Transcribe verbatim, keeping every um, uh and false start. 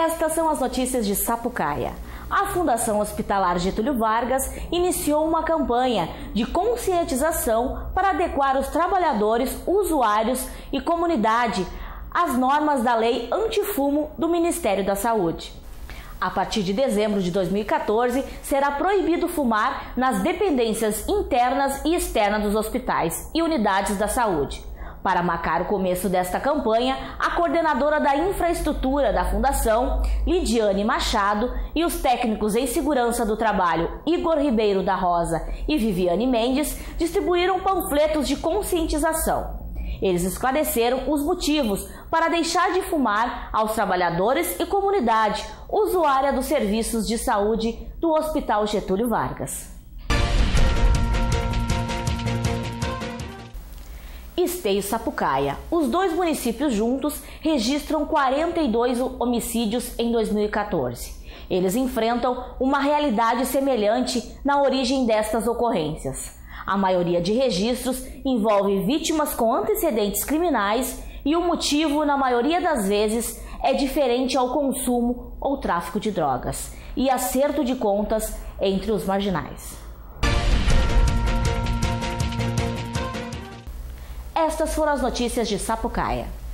Estas são as notícias de Sapucaia. A Fundação Hospitalar Getúlio Vargas iniciou uma campanha de conscientização para adequar os trabalhadores, usuários e comunidade às normas da Lei Antifumo do Ministério da Saúde. A partir de dezembro de dois mil e quatorze, será proibido fumar nas dependências internas e externas dos hospitais e unidades da saúde. Para marcar o começo desta campanha, a coordenadora da infraestrutura da Fundação, Lidiane Machado, e os técnicos em segurança do trabalho, Igor Ribeiro da Rosa e Viviane Mendes, distribuíram panfletos de conscientização. Eles esclareceram os motivos para deixar de fumar aos trabalhadores e comunidade usuária dos serviços de saúde do Hospital Getúlio Vargas. Esteio e Sapucaia. Os dois municípios juntos registram quarenta e dois homicídios em dois mil e quatorze. Eles enfrentam uma realidade semelhante na origem destas ocorrências. A maioria de registros envolve vítimas com antecedentes criminais e o motivo, na maioria das vezes, é diferente ao consumo ou tráfico de drogas e acerto de contas entre os marginais. Estas foram as notícias de Sapucaia.